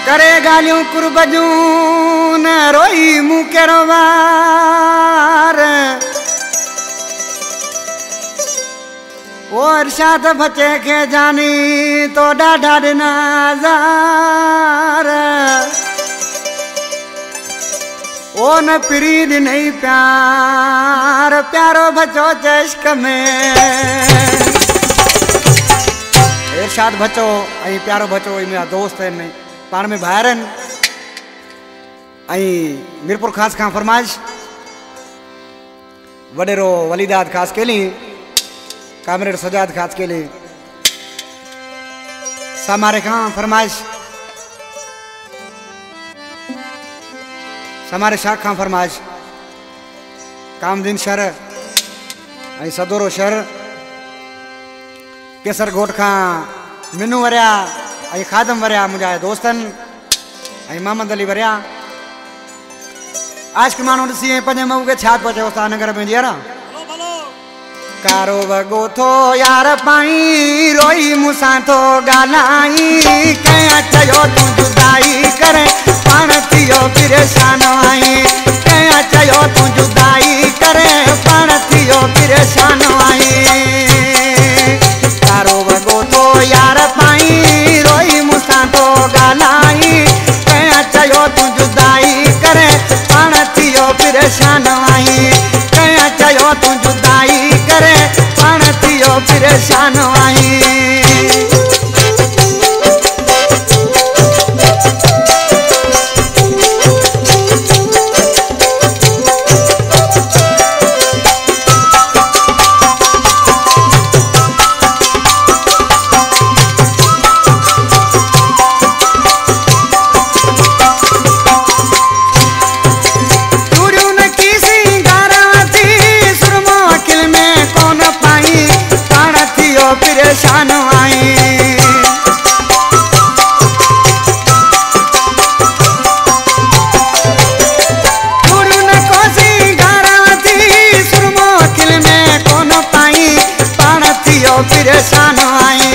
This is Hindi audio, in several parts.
करे गालियों कुर्बजूं न रोई मुँह केरो वार ओ इरशाद बचे के जानी तो डाढ़ा नज़ार ओ न प्रीद नहीं प्यार प्यारो बचो इश्क में इरशाद बचो ऐं प्यारो बचो मेरा दोस्त आहिनि पाण में भाइर आहिनि मीरपुर खास खां फरमाइश वडेरो वलीदाद खास केली कामरेड सजाद खास केली सामारे खां फरमाइश समारे शाख खां फरमाइश कामदीन शहर ऐं सदोरो शहर केसर घोट खां मिनू वरिया ऐं खादम वरिया मुंहिंजा दोस्तनि ऐं मोहम्मद अली वरिया आशिक माण्हू ॾिसी ऐं पंहिंजे मऊ खे छा पियो चयो नगर में जीअं कारो वॻो थो यार पाई रोई मूंसां थो ॻाल्हाई कंहिं चयो तूं जुदाई करे पाण थियो परेशान आई कंहिं चयो तूं जुदाई करे पाण थियो परेशान आई कारो वॻो थो यार पाई रोई मूंसां थो ॻाल्हाई कंहिं चयो तूं जुदाई करे पाण थियो परेशान आई कंहिं चयो तूं जुदाई करे पाण थियो परेशान आई परेशान आई गुरु न कोसी गाराती सुरमो किल में कोन पाई पाण थियो परेशान आई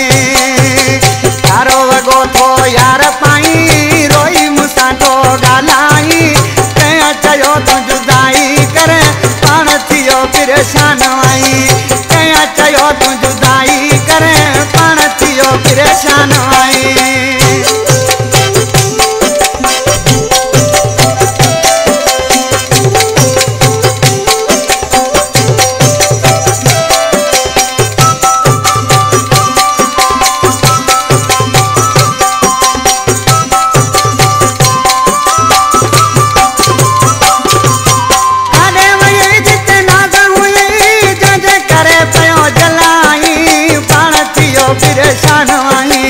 तारो वॻो थो यार पाई रोई मूंसां थो ॻाल्हाई कंहिं चयो तूं जुदाई करे पाण थियो परेशान आई कंहिं चयो तूं जुदाई करे पाण थियो परेशान आई परेशान आई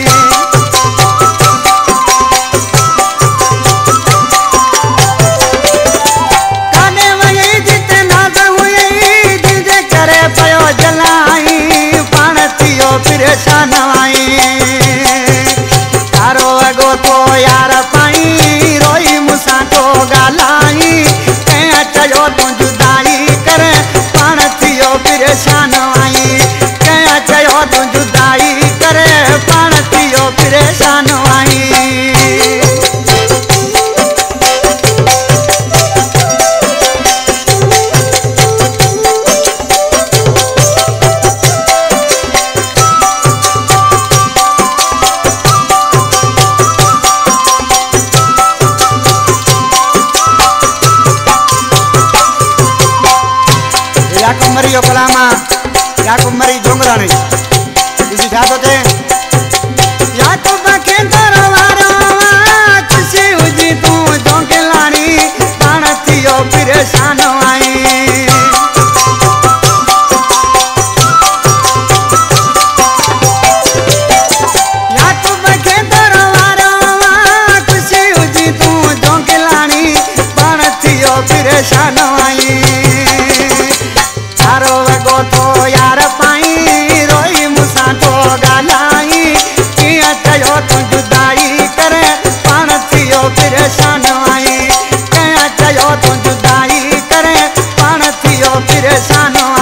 काने वही जितना हुई दिल जे करे पयो जलाई पाण थियो परेशान आई तारो वॻो थो यार पाई रोई मूंसां थो ॻाल्हाई कंहिं चयो तूं जुदाई करे पाण थियो परेशान आई कंहिं चयो तूं जुदाई करे पाण थियो परेशान आई याकूब मरी जो कलामा याकूब मरी जोंगराणी इसी छा थो चए याकूब खे दरवारो खुशी हुजी तूं जोंगलाणी पाण थियो परेशान आई याकूब खे दरवारो खुशी हुजी तूं जोंगलाणी पाण थियो परेशान आई तारो वॻो थो यार पाई रोई मूंसां थो ॻाल्हाई कीअं चयो तूं जुदाई करे पाण थियो परेशान आई कंहिं चयो तूं जुदाई करे पाण थियो परेशान